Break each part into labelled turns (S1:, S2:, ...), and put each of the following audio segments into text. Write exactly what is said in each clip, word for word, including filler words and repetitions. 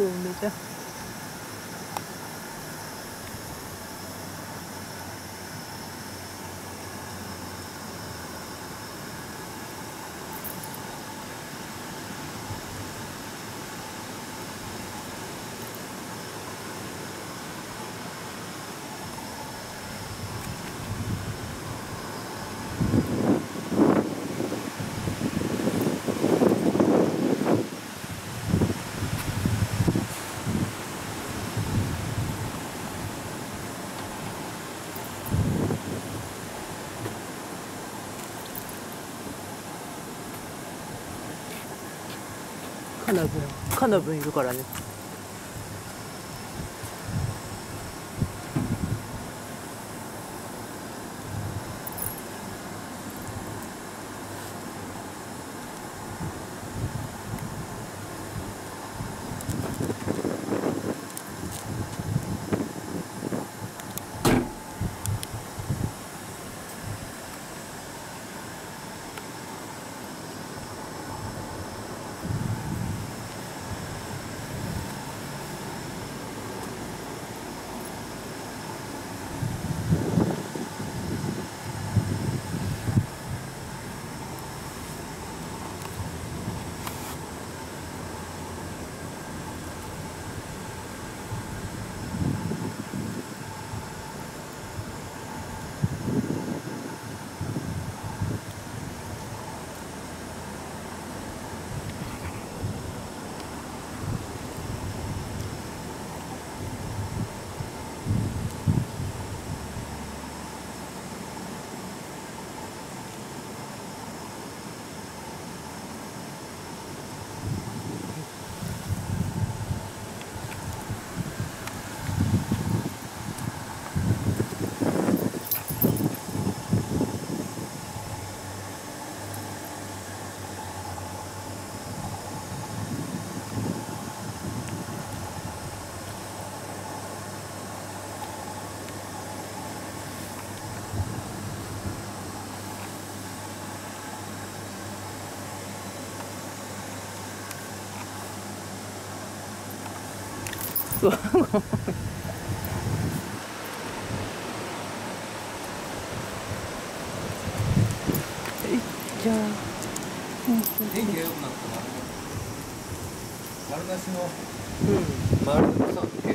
S1: そうねじゃん。カナブンカナブンいるからね。うわごめん。じゃあ
S2: 天気が良くなったら丸なしの
S1: うん
S2: 丸のさつけよ。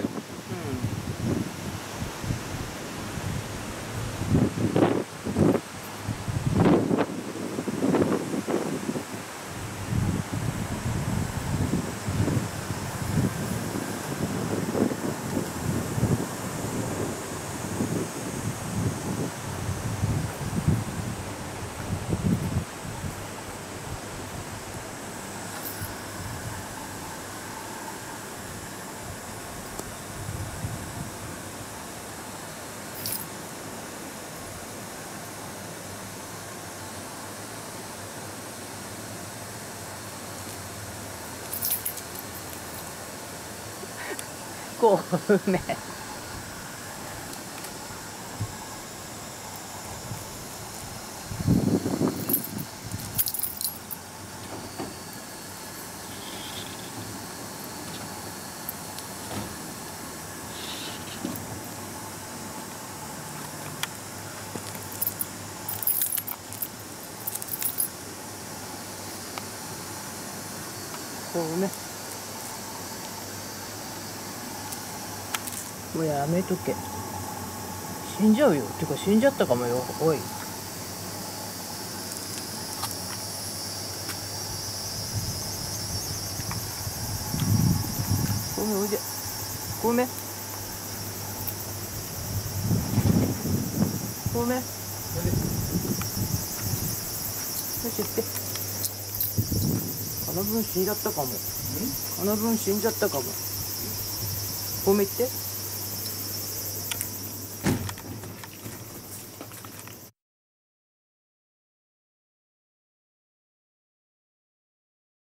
S1: こうねこうねもうやめとけ。死んじゃうよ。てか死んじゃったかもよ。おい。ごめんおいで。ごめん。ごめん。よし行って。カナブン死んじゃったかも。カナブン死んじゃったかも。ごめん行って。